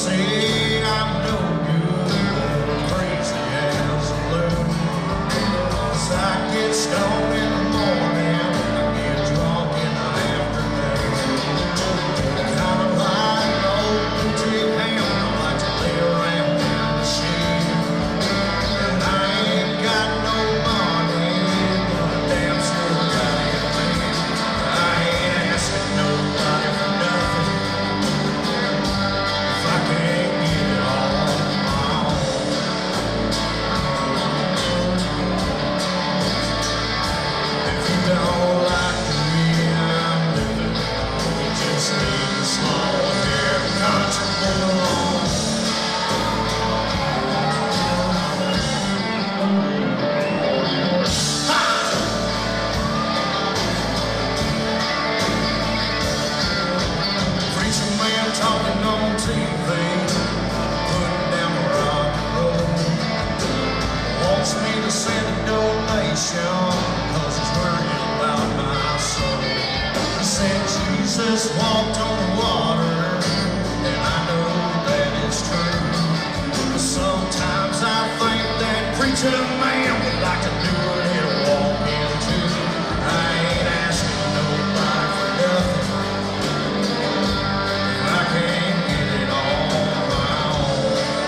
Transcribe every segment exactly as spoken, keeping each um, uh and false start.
say I'm no good, crazy as a loon. 'Cause I get stoned in the morning, I get drunk in the afternoon. Kind of like an old boutique ham, I like to lay around in the shade. And I ain't got no money, but I damn sure got it made. I ain't asking nobody for nothing if I can't get it all on my own. If you don't like the way I'm living, you just need to slow hair country along. Preacher man talking on T V, putting down the rock and roll. Wants me to send a donation, 'cause he's worried about my soul. He said Jesus walked on the water, and I know that it's true. But sometimes I think that preacher man would like to do a little walking too. I ain't asking nobody for nothing if I can't get it all on my own.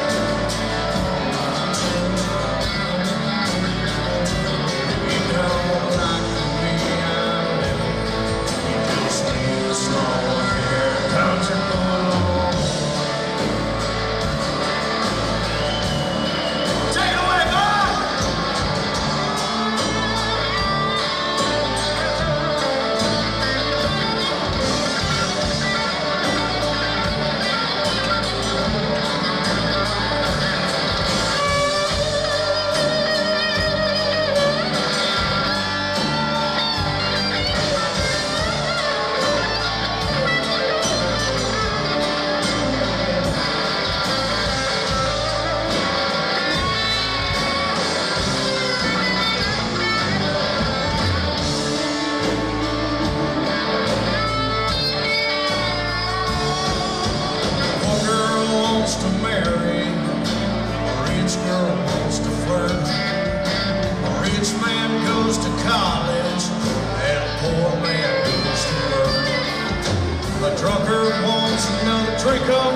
If you don't like the way I'm living, you just need to slow hair country along. Take it away, Bob! One girl wants to marry, a rich girl wants to flirt. A rich man goes to college, and a poor man goes to work. A drunkard wants another drink of